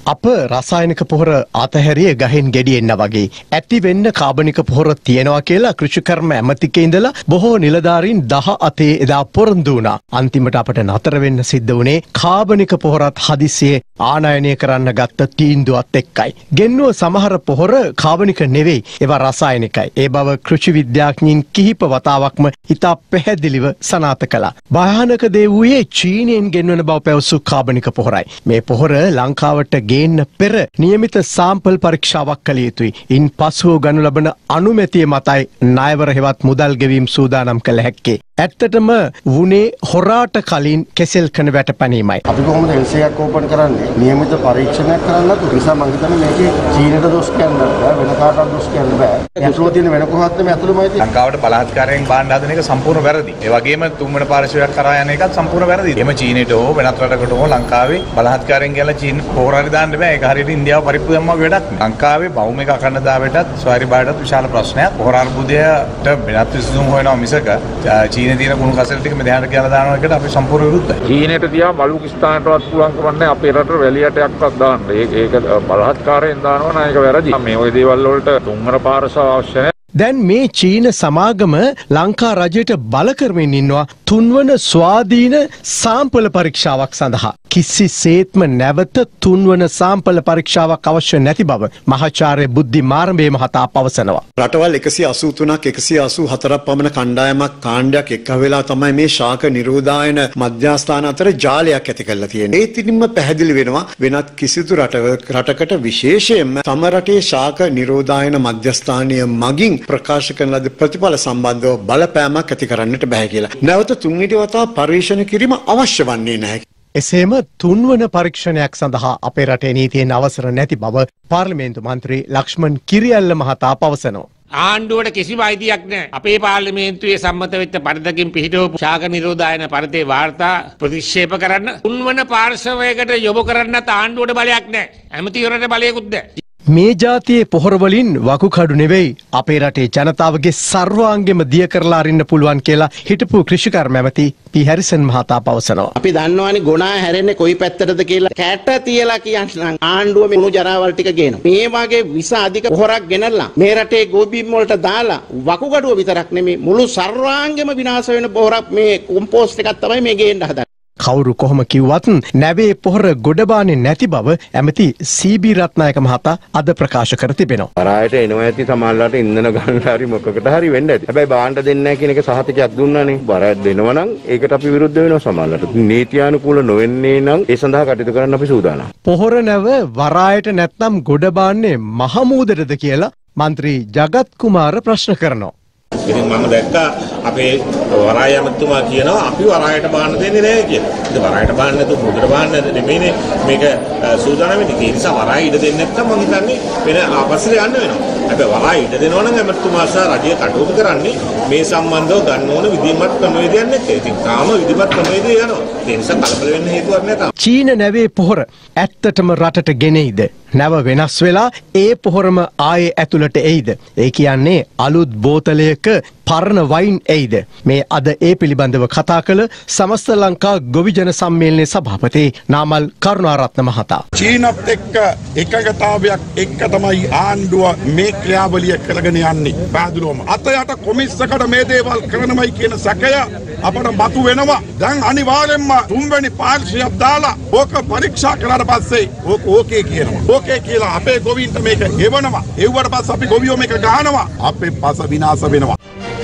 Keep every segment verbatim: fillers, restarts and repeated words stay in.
අප රසායනික පොහොර අතහැරියේ ගහෙන් ගෙඩියෙන්න වගේ. ඇති වෙන්න කාබනික පොහොර තියෙනවා කියලා කෘෂිකර්ම ඇමතිකේ ඉඳලා බොහෝ නිලධාරීන් දහ අතේ එදා පොරොන්දු වුණා. අන්තිමට අපට නතර වෙන්න සිද්ධ වුණේ කාබනික පොහොරත් හදිස්සියේ ආනයනය කරන්න ගත්ත තීන්දුවත් එක්කයි. ගෙන්නුව සමහර පොහොර කාබනික නෙවෙයි, ඒවා රසායනිකයි. ඒ බව කෘෂි විද්‍යාඥයින් කිහිප වතාවක්ම ඉතා පැහැදිලිව සනාථ කළා. භයානක දේ වූයේ චීනයෙන් ගෙන්වන බව පැවසු කාබනික පොහොරයි. මේ පොහොර ලංකාවට ගේන්න පෙර නියමිත සාම්පල් පරීක්ෂාවක් කළ යුතුයි. ඉන් පසුව ගනු ලබන අනුමැතිය මතයි ණයවර හෙවත් මුදල් ගෙවීම සූදානම් කළ හැක්කේ. ඇත්තටම වුණේ හොරාට කලින් කෙසෙල් කන වැටපැනීමයි. අපි කොහොමද එල්සි එකක් ඕපන් කරන්නේ? නියමිත පරීක්ෂණයක් කරන්න නැතුව. ඒ නිසා මම හිතන්නේ මේකේ චීනට දොස් කියන්න බෑ, වෙන කාටවත් දොස් කියන්න බෑ. ඇතුළේ තියෙන වෙන කොහොමද මේ ඇතුළේමයි තියෙන්නේ. ලංකාවට බලහත්කාරයෙන් බාන්න හදන එක සම්පූර්ණ වැරදි. ඒ වගේම තුන්වන පාර්ශවයක් කරා යන එකත් සම්පූර්ණ වැරදි. එම චීනයට හෝ වෙනත් රටකට හෝ ලංකාවේ බලහත්කාරයෙන් කියලා චීන පොහොර හරි දාන්න බෑ. ඒක හරියට ඉන්දියාව පරිප්පු දැම්මම වැඩක් නෑ. ලංකාවේ භෞමික අඛණ්ඩතාවයටත් ස්වෛරී භාවයටත් විශාල ප්‍රශ්නයක්. පොහොර අර්බුදයට වෙනත් විසඳුම් හොයනවා මිසක චීනයේ තියෙන කුණු කසල ටික මේ දැනට කියලා දානවා එකට අපි සම්පූර්ණ විරුද්ධයි. චීනයට තියා බලුක ස්ථානටවත් පුළුවන් කමන්නේ අපේ රටට වැලියටයක්වත් දාන්න. ඒක ඒක බලහත්කාරයෙන් දානවා නම් ඒක වැරදි. මේ වගේ දේවල් වලට තුන්වන පාර්ශව අවශ්‍ය නැහැ. දැන් මේ චීන සමාගම ලංකා රජයට බල කරමින් ඉන්නවා තුන්වන ස්වාධීන සාම්පල පරීක්ෂාවක් සඳහා. කිසිසේත්ම නැවත තුන්වන සාම්පල පරීක්ෂාවක් අවශ්‍ය නැති බව මහාචාර්ය බුද්ධි මාරඹේ මහතා පවසනවා. රටවල් එකසිය අසූ තුනක් එකසිය අසූ හතරක් පමණ කණ්ඩායමක් කාණ්ඩයක් එක්ක වෙලා තමයි මේ ශාක නිරෝධායන මධ්‍යස්ථාන අතර ජාලයක් ඇති කරලා තියෙන්නේ. ඒ තිනින්ම පැහැදිලි වෙනවා වෙනත් කිසිදු රටකට විශේෂයෙන්ම තම රටේ ශාක නිරෝධායන මධ්‍යස්ථානීය මගින් ප්‍රකාශ කරන ලද ප්‍රතිඵල සම්බන්ධව බලපෑමක් ඇති කරන්නට බෑ කියලා. නැවත තුන්වෙනි වතාව පරීක්ෂණ කිරීම අවශ්‍ය වන්නේ නැහැ. එසේම තුන්වන පරීක්ෂණයක් සඳහා අපේ රටේ නීතියෙන් අවසර නැති බව පාර්ලිමේන්තු මන්ත්‍රී ලක්ෂ්මන් කිරියල්ල මහතා පවසනවා. ආණ්ඩුවට කිසිම අයිතියක් නැහැ. අපේ පාර්ලිමේන්තුවේ සම්මත වෙච්ච පරිදකින් පිහිටවපු ශාක නිරෝධායන පරිතේ වාර්තා ප්‍රතික්ෂේප කරන්න තුන්වන පාර්ශවයකට යොමු කරන්නත් ආණ්ඩුවට බලයක් නැහැ. ඇමතිවරට බලයකුත් නැහැ. මේ ජාතියේ පොහොර වලින් වකුකඩු නෙවෙයි අපේ රටේ ජනතාවගේ සර්වාංගෙම දිය කරලා අරින්න පුළුවන් කියලා හිටපු කෘෂිකර්ම ඇමති පී හැරිසන් මහතා පවසනවා. අපි දන්නවනේ ගොනා හැරෙන්නේ කොයි පැත්තටද කියලා. කැට තියලා කියන්නම් ආණ්ඩුව මේ කුණු ජරාවල් ටික ගේනවා. මේ වගේ විස අධික පොහොරක් ගෙනල්ලා මේ රටේ ගෝබීම් වලට දාලා වකුගඩුව විතරක් නෙමෙයි මුළු සර්වාංගෙම විනාශ වෙන පොහොරක් මේ කොම්පෝස්ට් එකක් තමයි මේ ගේන්න හදන්නේ. කවුරු කොහොම කිව්වත් නැවේ පොහොර ගොඩබාන්නේ නැති බව ඇමති සීබී රත්නායක මහතා අද ප්‍රකාශ කර තිබෙනවා. වරායට එනවා ඇති සමහරලාට ඉන්ධන ගන්න හරි මොකකට හරි වෙන්න ඇති. හැබැයි බාණ්ඩ දෙන්නේ නැහැ කියන එක සහතිකයක් දුන්නානේ. වරායට දෙනවා නම් ඒකට අපි විරුද්ධ වෙනවා සමහරලාට. නීතියානුකූල නොවෙන්නේ නම් ඒ සඳහා කටයුතු කරන්න අපි සූදානම්. පොහොර නැව වරායට නැත්නම් ගොඩබාන්නේ මහමූදටද කියලා මන්ත්‍රී ජගත් කුමාර ප්‍රශ්න කරනවා. ඉතින් මම දැක්කා අපේ වරාය ඇමතුමා කියනවා අපි වරායට බාන්න දෙන්නේ නැහැ කියලා. ඉතින් වරායට බාන්න නැතුව මුදට බාන්න නෙමෙයිනේ මේක සූදානම් වෙන්නේ. ඒ නිසා වරාය ඉඩ දෙන්නේ නැත්නම් මම හිතන්නේ වෙන ආපස්සට යන්න වෙනවා. හැබැයි වරාය ඉඩ දෙනවා නම් ඇමතුමා සහ රජය කටයුතු කරන්නේ මේ සම්බන්ධව ගන්න ඕන විධිමත් ක්‍රමවේදයක් නැත්නම් ඉතින් තාම විධිමත් ක්‍රමවේදය යනවා. ඒ නිසා කලබල වෙන්න හේතුවක් නැහැ. චීන නැවේ පොහොර ඇත්තටම රටට ගෙනෙයිද? නැව වෙනස් වෙලා ඒ පොහොරම ආයේ ඇතුළට එයිද? ඒ කියන්නේ අලුත් බෝතලයක පරණ වයින් එයිද? මේ අද ඒ පිළිබඳව කතා කළ සමස්ත ලංකා ගොවිජන සම්මේලනයේ සභාපති නාමල් කරුණාරත්න මහතා. චීනත් එක්ක එකගතාවයක් එක්ක තමයි ආණ්ඩුව මේ ක්‍රියාවලිය කරගෙන යන්නේ. පැහැදිලිවම අත යට කොමිස්සකට මේ දේවල් කරනමයි කියන සැකය අපට මතු වෙනවා. දැන් අනිවාර්යෙන්ම තුන්වෙනි පාර්ශ්වයක් දාලා ඕක පරීක්ෂා කරලා පස්සේ ඕක ඕකේ කියනවා. ඕකේ කියලා අපේ ගොවීන්ට මේක ගෙවනවා. එව්වට පස්සේ අපි ගොවියෝ මේක ගහනවා. අපේ පස විනාශ වෙනවා.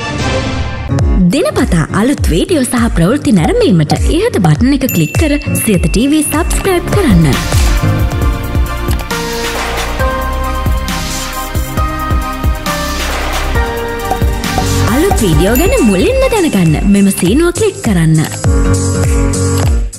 දිනපතා අලුත් වීඩියෝ සහ ප්‍රවෘත්ති නැරඹීමට ඉහත බටන් එක ක්ලික් කර සියත ටීවී සබ්ස්ක්‍රයිබ් කරන්න. අලුත් වීඩියෝ ගැන මුලින්ම දැනගන්න මෙම සීනුව ක්ලික් කරන්න.